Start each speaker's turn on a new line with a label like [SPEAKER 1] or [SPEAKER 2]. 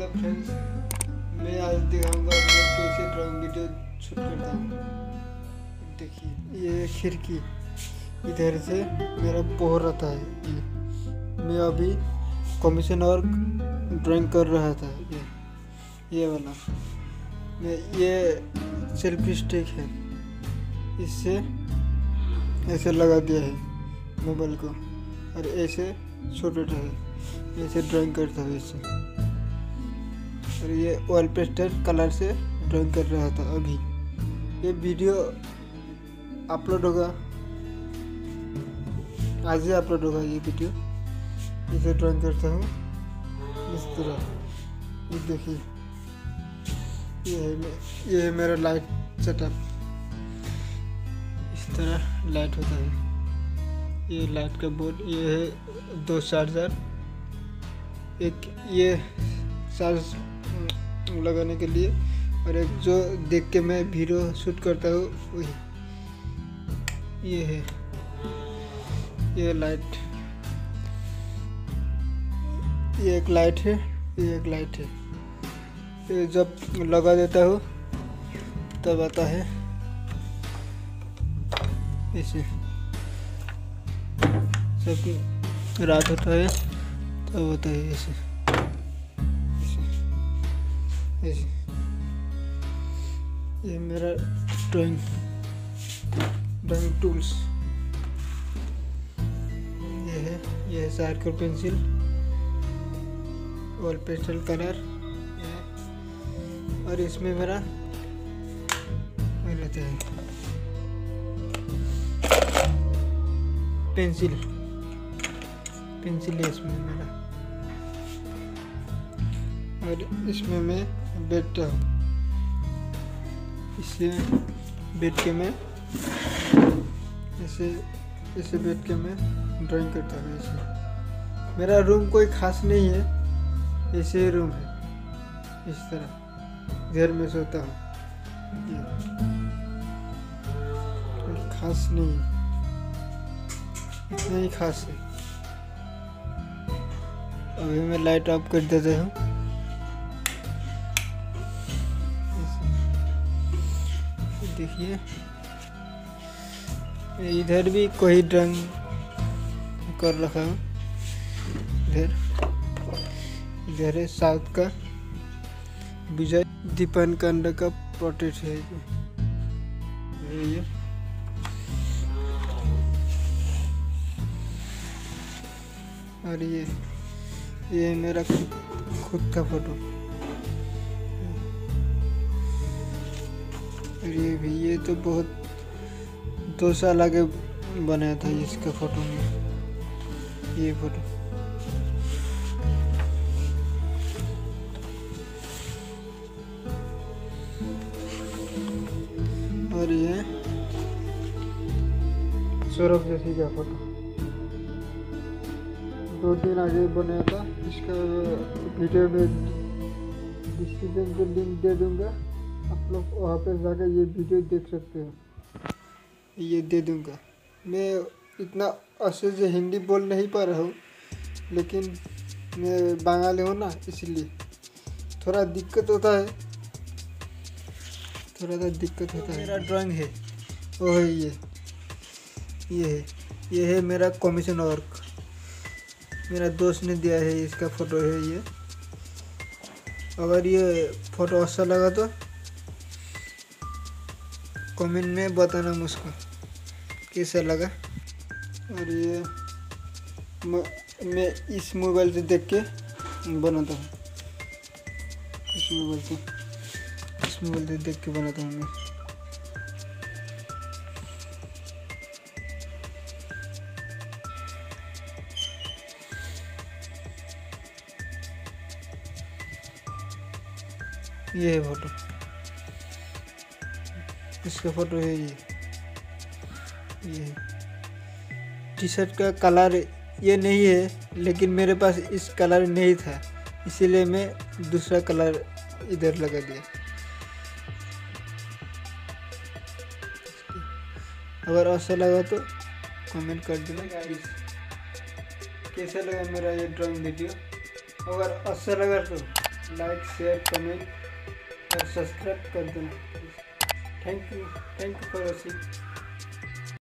[SPEAKER 1] Hello friends, मैं आज दिखाऊंगा मैं कैसे ड्राइंग वीडियो शूट करता हूँ। देखिए ये खिड़की इधर से मेरा पोहर रहता है। मैं अभी कमीशन और ड्राइंग कर रहा था। ये वाला मैं ये सेल्फी स्टिक है, इससे ऐसे लगा दिया है मोबाइल को और ऐसे छोटा है, ऐसे ड्राइंग करता हूँ इससे। और ये ऑयल पेस्टल कलर से ड्राइंग कर रहा था। अभी ये वीडियो अपलोड होगा, आज ही अपलोड होगा ये वीडियो। इसे ड्राइंग करता हूँ इस तरह। ये देखिए ये है मेरा लाइट सेटअप। इस तरह लाइट होता है। ये लाइट का बोर्ड, ये है 2 चार्जर, एक ये चार्ज लगाने के लिए और एक जो देख के मैं वीडियो शूट करता हूँ वही। ये है ये लाइट, ये एक लाइट है, ये एक लाइट है। ये जब लगा देता हूँ तब आता है ऐसे। सब रात होता है तब होता है ऐसे ऐसे। ये मेरा ड्राइंग टूल्स ये है circle pencil, oil pastel colour, और इसमें मेरा रहता है पेंसिल है इसमें मेरा। और इसमें मैं बैठता हूँ, इससे बैठ के मैं ऐसे बैठ के मैं ड्राइंग करता हूँ ऐसे। मेरा रूम कोई खास नहीं है, ऐसे ही रूम है। इस तरह घर में सोता हूँ, कोई खास नहीं, इतना ही खास है। अभी मैं लाइट ऑफ कर देता हूँ। देखिए इधर भी कोई ड्राइंग कर रखा हूँ। इधर है साउथ का विजय दीपानकांड का पोर्ट्रेट है ये। और ये मेरा खुद का फोटो। ये तो बहुत 2 साल आगे बनाया था इसका फोटो में, ये फोटो। और ये सौरभ जोशी का फोटो 2 दिन आगे बनाया था। इसका वीडियो में डिस्क्रिप्शन में लिंक दे दूंगा, आप लोग वहाँ पे जाकर ये वीडियो देख सकते हो। ये दे दूंगा। मैं इतना अच्छे से हिंदी बोल नहीं पा रहा हूँ, लेकिन मैं बंगाली हूँ ना, इसलिए थोड़ा दिक्कत होता है, मेरा ड्राइंग है वो है ये है मेरा कमीशन वर्क। मेरा दोस्त ने दिया है, इसका फोटो है ये। अगर ये फोटो अच्छा लगा तो कमेंट में बताना मुझको कैसा लगा। और ये मैं इस मोबाइल से देख के बनाता हूँ, इस मोबाइल से देख के बनाता हूँ मैं। ये है फोटो, इसका फोटो है ये टी शर्ट का कलर ये नहीं है, लेकिन मेरे पास इस कलर नहीं था, इसीलिए मैं दूसरा कलर इधर लगा दिया। अगर अच्छा लगा तो कमेंट कर देना प्लीज। कैसा लगा मेरा ये ड्राइंग वीडियो? अगर अच्छा लगा तो लाइक शेयर कमेंट और सब्सक्राइब कर देना। Thank you for watching.